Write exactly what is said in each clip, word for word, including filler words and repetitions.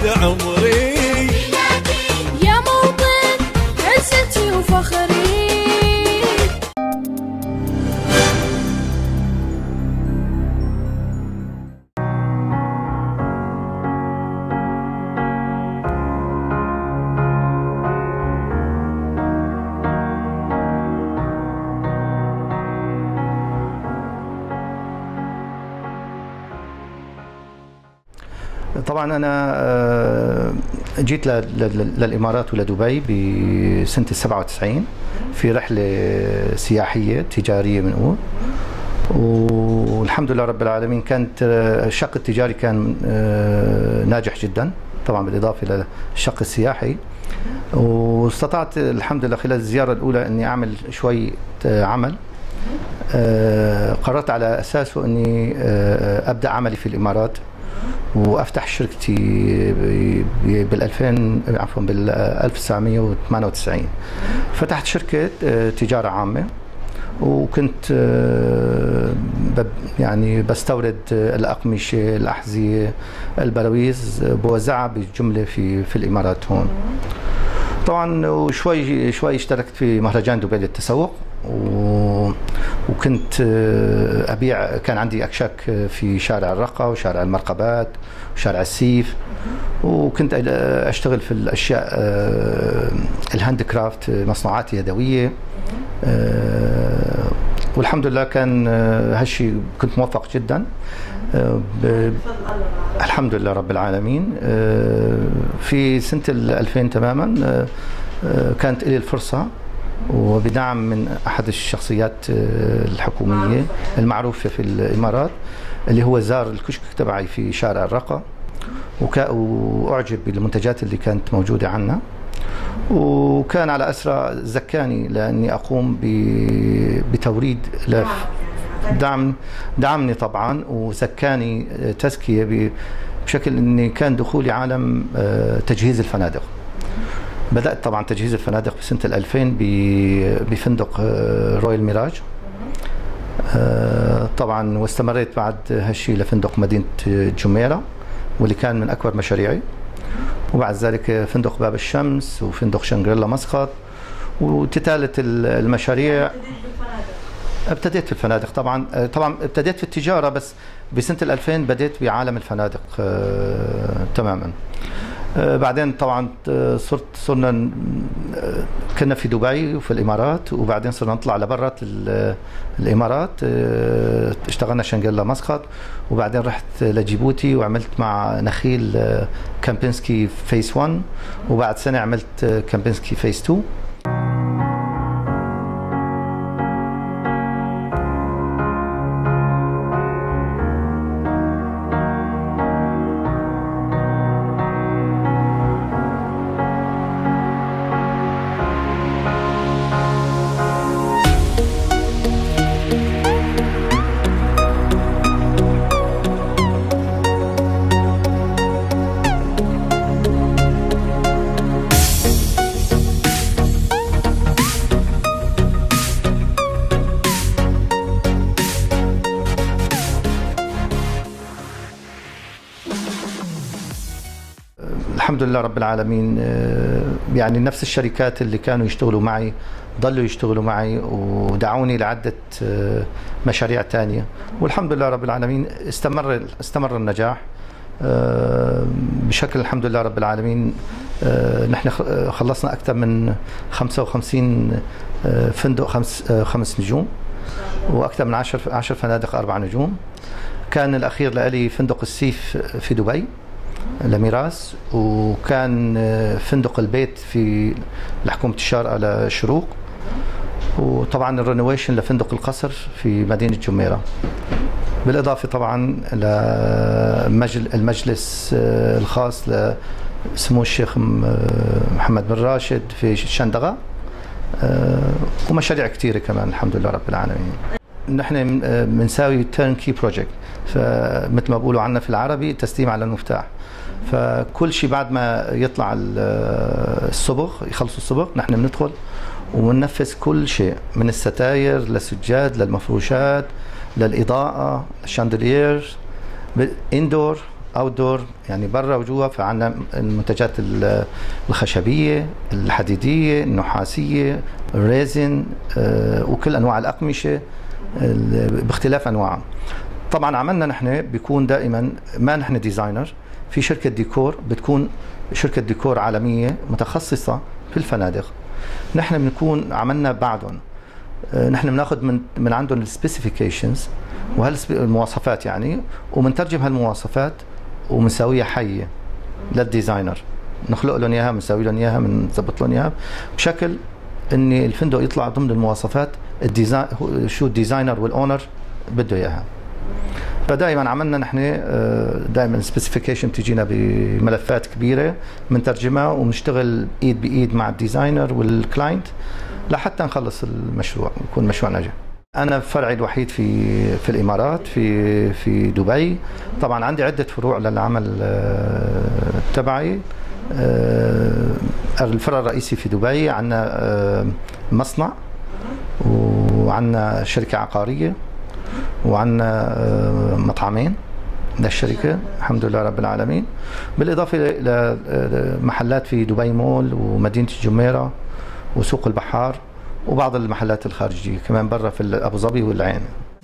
بعد عمري يا موطن عزتي وفخري. طبعا أنا جيت للإمارات ولدبي بسنة السبعة وتسعين في رحلة سياحية تجارية بنقول، والحمد لله رب العالمين كانت الشق التجاري كان ناجح جدا طبعا بالإضافة للشق السياحي، واستطعت الحمد لله خلال الزيارة الأولى أني أعمل شوي عمل قررت على أساسه أني أبدأ عملي في الإمارات وافتح شركتي بال ألفين عفوا بال ألف وتسعمئة وثمانية وتسعين. فتحت شركه تجاره عامه، وكنت يعني بستورد الاقمشه، الاحذيه، البراويز، بوزعها بالجمله في في الامارات هون. طبعا وشوي شوي اشتركت في مهرجان دبي للتسوق، وكنت أبيع، كان عندي أكشاك في شارع الرقة وشارع المرقبات وشارع السيف، وكنت أشتغل في الأشياء الهاند كرافت، مصنوعات يدوية، والحمد لله كان هالشيء كنت موفق جدا الحمد لله رب العالمين. في سنة ألفين تماما كانت لي الفرصة وبدعم من أحد الشخصيات الحكومية المعروفة في الإمارات اللي هو زار الكشك تبعي في شارع الرقة، وأعجب بالمنتجات اللي كانت موجودة عنا، وكان على أسرى زكاني لأني أقوم بتوريد دعم دعمني طبعا وزكاني تزكية بشكل أني كان دخولي عالم تجهيز الفنادق. بدأت طبعا تجهيز الفنادق بسنة الألفين بفندق رويال ميراج طبعا، واستمريت بعد هالشيء لفندق مدينة جميرة واللي كان من أكبر مشاريعي، وبعد ذلك فندق باب الشمس وفندق شنغريلا مسقط، وتتالت المشاريع. ابتديت في الفنادق طبعا طبعا ابتديت في التجارة، بس بسنة الألفين بديت بعالم الفنادق تماما. بعدين طبعا صرت صرنا كنا في دبي وفي الامارات، وبعدين صرنا نطلع لبرات الامارات، اشتغلنا شنغريلا مسقط، وبعدين رحت لجيبوتي وعملت مع نخيل كامبينسكي فيس واحد، وبعد سنه عملت كامبينسكي فيس اثنين. الحمد لله رب العالمين، يعني نفس الشركات اللي كانوا يشتغلوا معي ضلوا يشتغلوا معي ودعوني لعدة مشاريع تانية، والحمد لله رب العالمين استمر استمر النجاح بشكل الحمد لله رب العالمين. نحن خلصنا أكثر من خمسة وخمسين فندق خمس خمس نجوم، وأكثر من عشر عشر فنادق أربع نجوم. كان الأخير لي فندق السيف في دبي لميراس، وكان فندق البيت في لحكومة الشارقة لشروق، وطبعا الرينويشن لفندق القصر في مدينة جميرة، بالإضافة طبعا للمجلس الخاص لسمو الشيخ محمد بن راشد في الشندقة، ومشاريع كثيرة كمان الحمد لله رب العالمين. نحن بنساوي تيرن كي بروجكت، فمثل ما بقولوا عنا في العربي تسليم على المفتاح. فكل شيء بعد ما يطلع الصبغ يخلصوا الصبغ نحن بندخل وننفذ كل شيء، من الستاير للسجاد للمفروشات للإضاءة، الشاندلير، اندور، اوت دور يعني برا وجوا، فعندنا المنتجات الخشبيه، الحديديه، النحاسيه، الريزن، وكل انواع الاقمشه باختلاف انواعها. طبعا عملنا نحن بيكون دائما ما نحن ديزاينر، في شركه ديكور بتكون شركه ديكور عالميه متخصصه في الفنادق، نحن بنكون عملنا بعدهم، نحن بناخذ من من عندهم السبيسيفيكيشنز والمواصفات يعني، وبنترجم هالمواصفات وبنساويها حيه للديزاينر، نخلق لهم اياها، بنساوي لهم اياها، بنظبط لهم اياها بشكل ان الفندق يطلع ضمن المواصفات الديزاين شو الديزاينر والاونر بده اياها. فدائما عملنا نحن دائما السبيسيفيكيشن بتجينا بملفات كبيره بنترجمها وبنشتغل ايد بايد مع الديزاينر والكلاينت لحتى نخلص المشروع ويكون مشروع ناجح. انا فرعي الوحيد في في الامارات، في في دبي. طبعا عندي عده فروع للعمل تبعي. الفرع الرئيسي في دبي، عندنا مصنع، وعندنا شركه عقاريه، وعندنا مطعمين للشركه الحمد لله رب العالمين، بالاضافه لمحلات في دبي مول ومدينه الجميره وسوق البحار وبعض المحلات الخارجيه كمان برا في ابو ظبي والعين.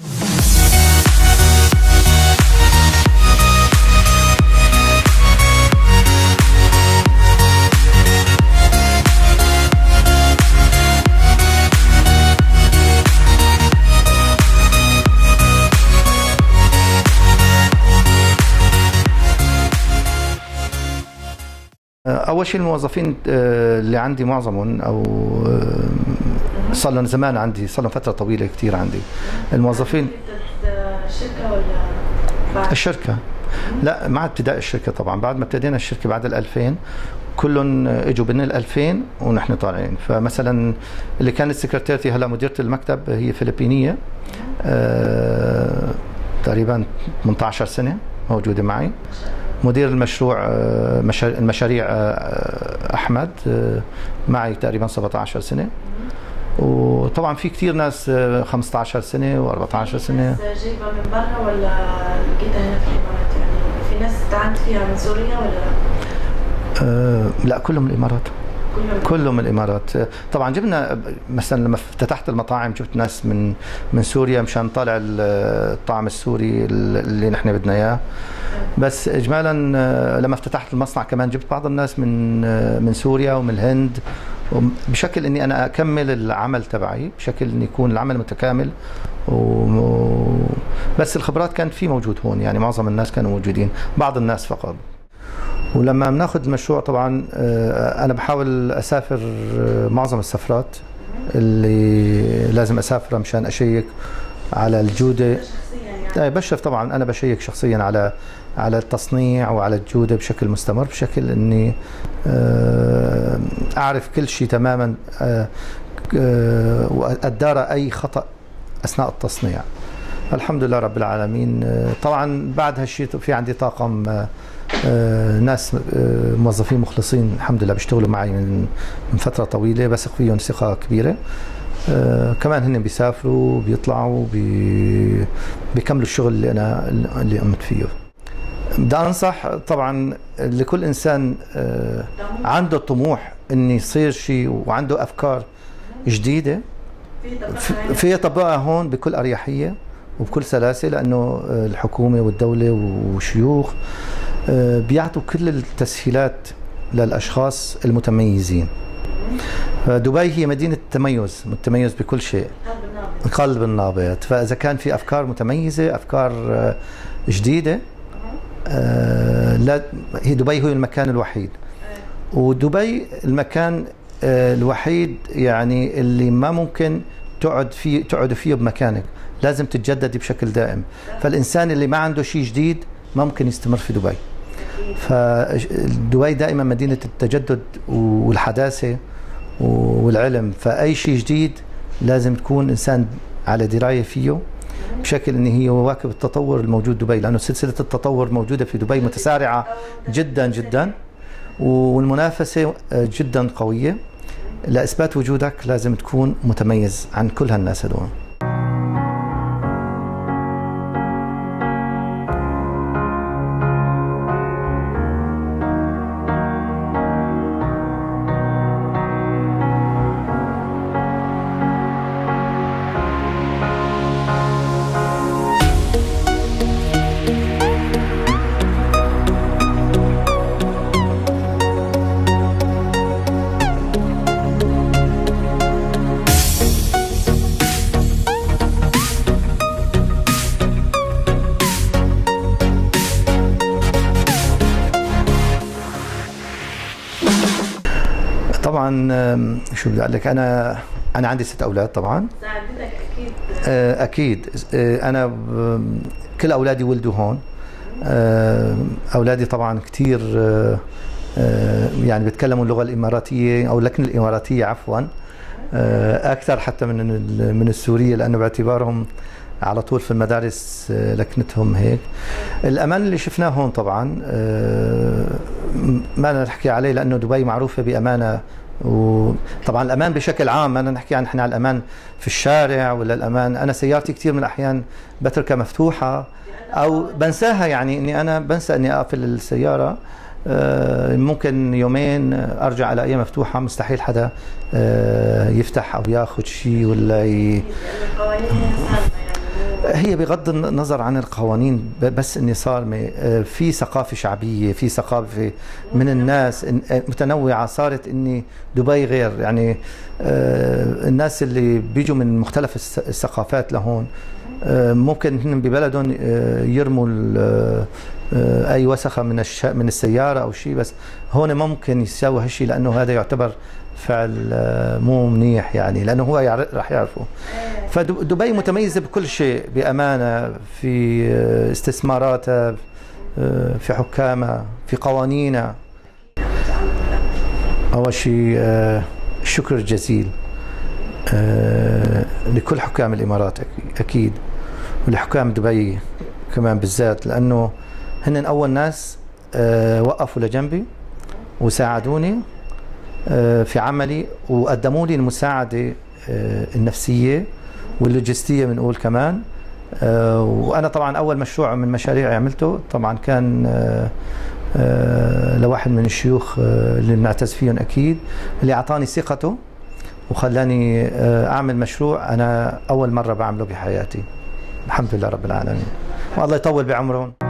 اول شيء الموظفين اللي عندي معظمهم، او صار لهم زمان عندي، صار لهم فتره طويله كثير عندي الموظفين. الشركه ولا بعد الشركه؟ لا، مع ابتداء الشركه طبعا، بعد ما ابتدينا الشركه بعد ال ألفين كلهم اجوا بين ال ألفين ونحن طالعين. فمثلا اللي كانت سكرتيرتي هلا مديره المكتب هي فلبينيه، آه تقريبا ثمانية عشر سنه موجوده معي. مدير المشروع المشاريع احمد معي تقريبا سبعة عشر سنه. وطبعا في كثير ناس خمسة عشر سنه وأربعة عشر سنه. ناس جايبه من برا ولا لقيتها هنا في الامارات؟ يعني في ناس تعبت فيها من سوريا ولا لا؟ أه لا، كلهم من الامارات. كلهم كلهم من الامارات. طبعا جبنا مثلا لما فتحت المطاعم جبت ناس من من سوريا مشان نطالع الطعم السوري اللي نحن بدنا اياه. بس اجمالا لما فتحت المصنع كمان جبت بعض الناس من من سوريا ومن الهند، بشكل اني انا اكمل العمل تبعي بشكل ان يكون العمل متكامل. و بس الخبرات كانت في موجود هون، يعني معظم الناس كانوا موجودين، بعض الناس فقط. ولما بناخذ المشروع طبعا انا بحاول اسافر معظم السفرات اللي لازم اسافرها مشان اشيك على الجوده. بشرف طبعا، انا بشيك شخصيا على على التصنيع وعلى الجوده بشكل مستمر، بشكل اني اعرف كل شيء تماما واتدارى اي خطا اثناء التصنيع. الحمد لله رب العالمين. طبعا بعد هالشيء في عندي طاقم ناس موظفين مخلصين الحمد لله بيشتغلوا معي من من فتره طويله، بثق فيهم ثقه كبيره. كمان هن بيسافروا بيطلعوا بي بيكملوا الشغل اللي انا اللي قمت فيه. بدي انصح طبعا لكل انسان عنده طموح انه يصير شيء وعنده افكار جديده في يطبقها هون بكل اريحيه وبكل سلاسه، لانه الحكومه والدوله والشيوخ بيعطوا كل التسهيلات للاشخاص المتميزين. دبي هي مدينه التميز، متميز بكل شيء، قلب النابض. فاذا كان في افكار متميزه، افكار جديده، لا هي دبي هو المكان الوحيد. ودبي المكان الوحيد يعني اللي ما ممكن تقعد فيه تقعد فيه بمكانك، لازم تتجددي بشكل دائم. فالانسان اللي ما عنده شيء جديد ما ممكن يستمر في دبي. فدبي دائما مدينه التجدد والحداثه والعلم، فاي شيء جديد لازم تكون انسان على درايه فيه بشكل ان هي واكب التطور الموجود دبي، لانه سلسله التطور موجوده في دبي متسارعه جدا جدا، والمنافسه جدا قويه. لاثبات وجودك لازم تكون متميز عن كل هالناس هذول. طبعا شو بدي اقول لك، انا انا عندي ست اولاد طبعا. ساعدتك اكيد. اكيد انا كل اولادي ولدوا هون. اولادي طبعا كثير يعني بيتكلموا اللغه الاماراتيه او اللكنه الاماراتيه عفوا اكثر حتى من من السوريه، لانه باعتبارهم على طول في المدارس لكنتهم هيك. الامان اللي شفناه هون طبعا ما بدنا نحكي عليه، لانه دبي معروفه بامانه، وطبعا الامان بشكل عام ما بدنا نحكي عن احنا على الامان في الشارع ولا الامان. انا سيارتي كثير من الاحيان بتركها مفتوحه او بنساها، يعني اني انا بنسى اني اقفل السياره، ممكن يومين ارجع الاقيها مفتوحه، مستحيل حدا يفتح او ياخذ شيء ولا ي... هي بغض النظر عن القوانين، بس اني صار في ثقافه شعبيه، في ثقافه من الناس متنوعه، صارت اني دبي غير، يعني الناس اللي بيجوا من مختلف الثقافات لهون ممكن هن ببلدهم يرموا اي وسخه من الش... من السياره او شيء، بس هون ممكن يساوي هالشيء، لانه هذا يعتبر فعل مو منيح، يعني لانه هو راح يعرفه. فدبي متميزه بكل شيء، بامانه، في استثماراتها، في حكامها، في قوانينها. اول شيء الشكر الجزيل لكل حكام الامارات اكيد، ولحكام دبي كمان بالذات، لانه هن اول ناس وقفوا لجنبي وساعدوني في عملي، وقدموا لي المساعده النفسيه واللوجستيه بنقول كمان. وانا طبعا اول مشروع من مشاريعي عملته طبعا كان لواحد من الشيوخ اللي بنعتز فيهم اكيد، اللي اعطاني ثقته وخلاني اعمل مشروع انا اول مره بعمله بحياتي. الحمد لله رب العالمين، والله يطول بعمرهم.